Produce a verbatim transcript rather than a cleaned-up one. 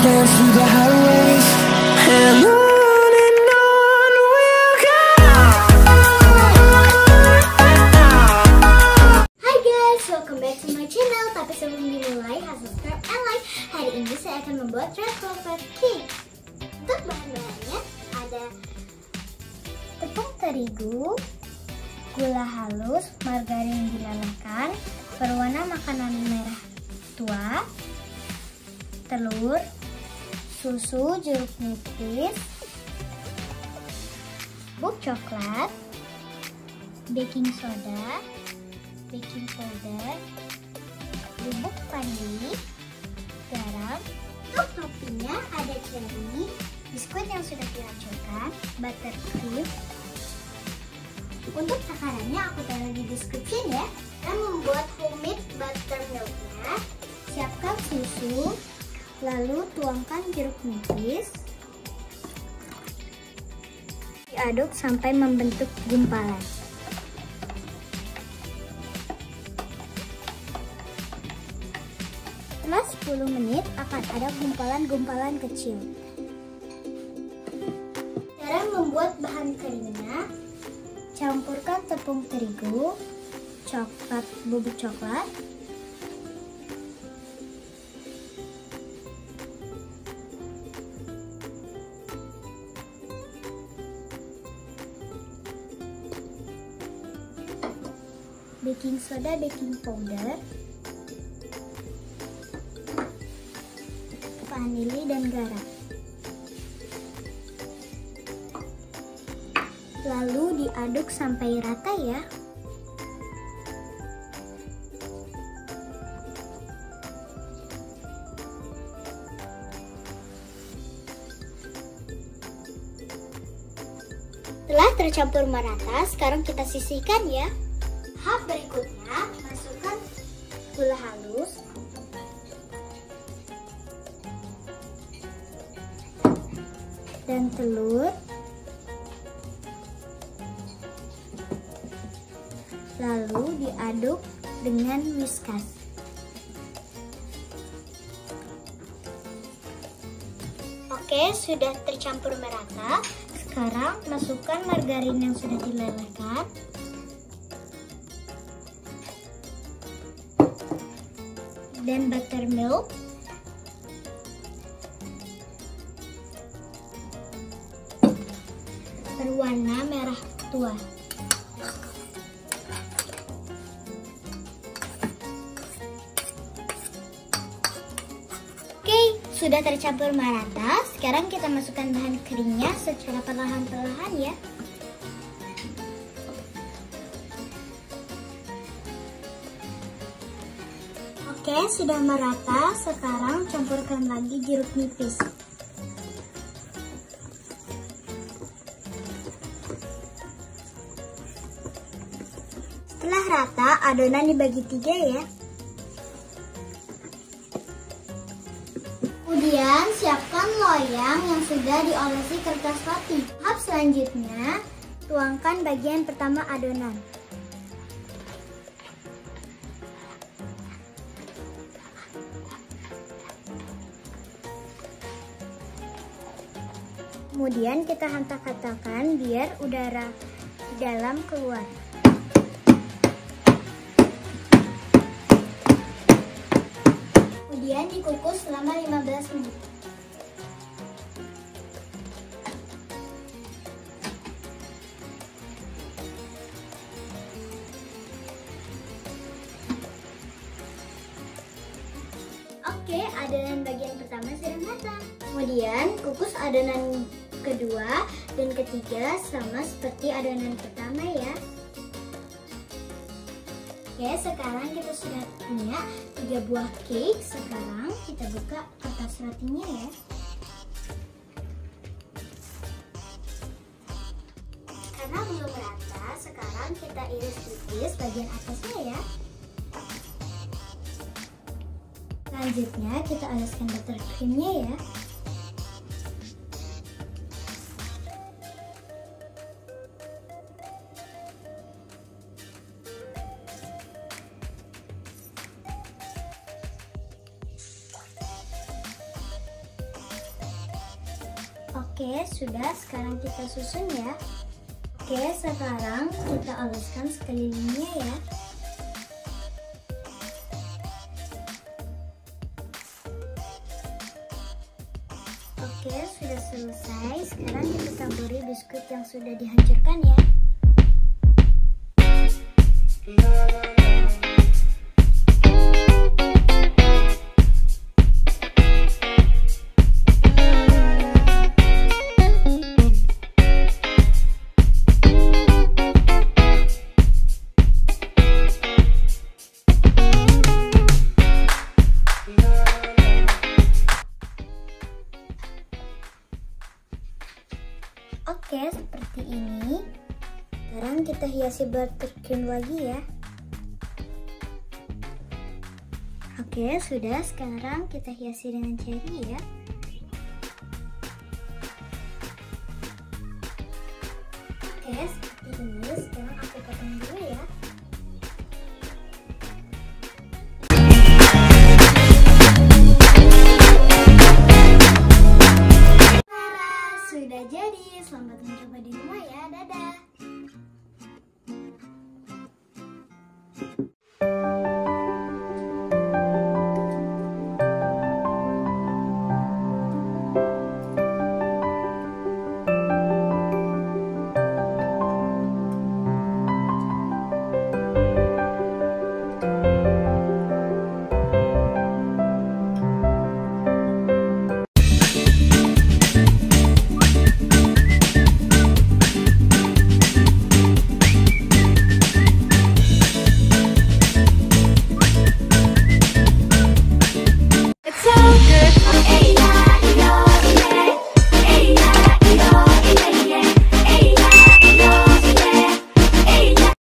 wastelands through the highways, and on and on we'll go. Hi guys, welcome back to my channel. Tapi sebelum dimulai, harus subscribe and like. Hari ini saya akan membuat red velvet cake. Untuk bahan-bahannya ada tepung terigu, gula halus, margarin dilelehkan, berwarna makanan merah tua, telur, susu, jeruk nipis, bubuk coklat, baking soda, baking powder, bubuk vanili, garam. Untuk toppingnya ada cherry, biskuit yang sudah dihancurkan, buttercream. Untuk takarannya aku taruh di deskripsi ya. Dan membuat homemade buttermilknya, siapkan susu, lalu tuangkan jeruk nipis, diaduk sampai membentuk gumpalan. Setelah sepuluh menit akan ada gumpalan-gumpalan kecil. Cara membuat bahan keringnya: campurkan tepung terigu, coklat, bubuk coklat, baking soda, baking powder, vanili dan garam. Lalu diaduk sampai rata ya. Setelah tercampur merata, sekarang kita sisihkan ya. Tahap berikutnya, masukkan gula halus, dan telur, lalu diaduk dengan whiskas. Oke, sudah tercampur merata. Sekarang masukkan margarin yang sudah dilelehkan, dan buttermilk, berwarna merah tua. Oke, sudah tercampur merata. Sekarang kita masukkan bahan keringnya secara perlahan-perlahan ya. Oke, sudah merata. Sekarang campurkan lagi jeruk nipis. Setelah rata, adonan dibagi tiga ya. Kemudian siapkan loyang yang sudah diolesi kertas roti. Tahap selanjutnya, tuangkan bagian pertama adonan. Kemudian kita hantak-hantakan biar udara di dalam keluar. Kemudian dikukus selama lima belas menit. Oke, adonan bagian pertama sudah matang. Kemudian kukus adonan kedua dan ketiga sama seperti adonan pertama ya. Oke, sekarang kita sudah punya tiga buah cake. Sekarang kita buka kertas rotinya ya. Karena belum rata, sekarang kita iris tipis bagian atasnya ya. Selanjutnya kita oleskan buttercreamnya ya. Oke, sudah. Sekarang kita susun ya. Oke, sekarang kita oleskan sekelilingnya ya. Oke, sudah selesai. Sekarang kita taburi biskuit yang sudah dihancurkan ya. Oke, seperti ini. Sekarang kita hiasi buttercream lagi ya. Oke, sudah. Sekarang kita hiasi dengan cherry ya. Oke, seperti ini. Sekarang aku potong dulu ya. Sudah jadi, selamat mencoba di